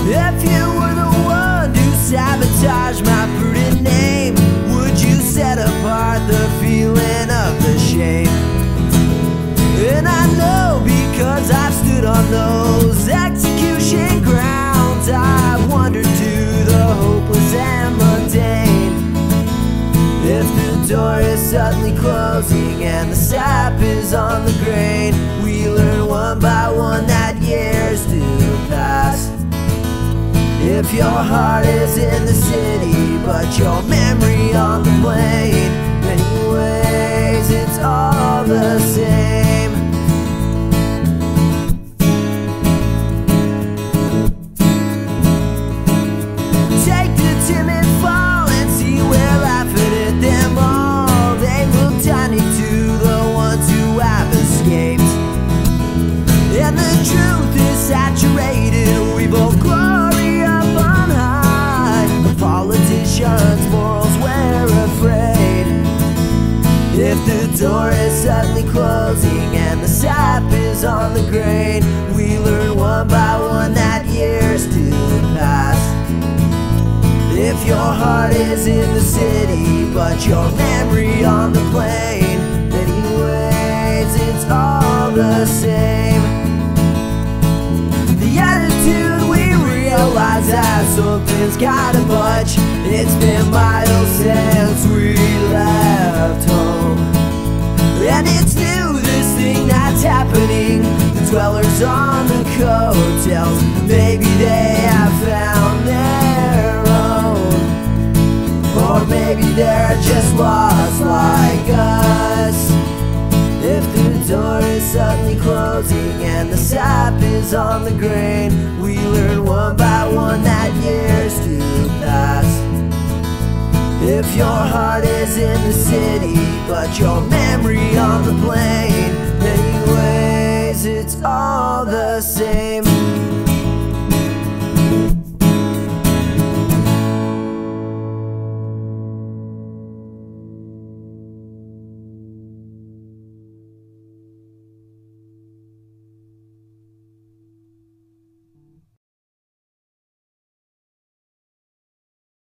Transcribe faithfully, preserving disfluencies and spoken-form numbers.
If you were the one to sabotage my prudent name, would you set apart the feeling of the shame? And I know because I've stood on those execution grounds, I've wandered to the hopeless and mundane. If the door is suddenly closing and the sap is on the grain, we learn one by one that years do pass. If your heart is in the city but your memory on the plane, many ways it's all the same. Take the timid fall and see we're laughing at them all. They look tiny to the ones who have escaped, and the truth is saturated. We both glory up on high. The politicians' morals we're afraid. If the door is suddenly closing and the sap is on the grain, we learn one by one that years do pass. If your heart is in the city but your memory on the plane, anyways it's all the same. The attitude we realize that something's gotta budge. It's been miles since we left home, and it's new, this thing that's happening. The dwellers on the coattails, maybe they have found their own, or maybe they're just lost like us. If the door is suddenly closing and the sap is on the grain, we learn one by one that years do pass. If your heart is in the city but your memory on the plane,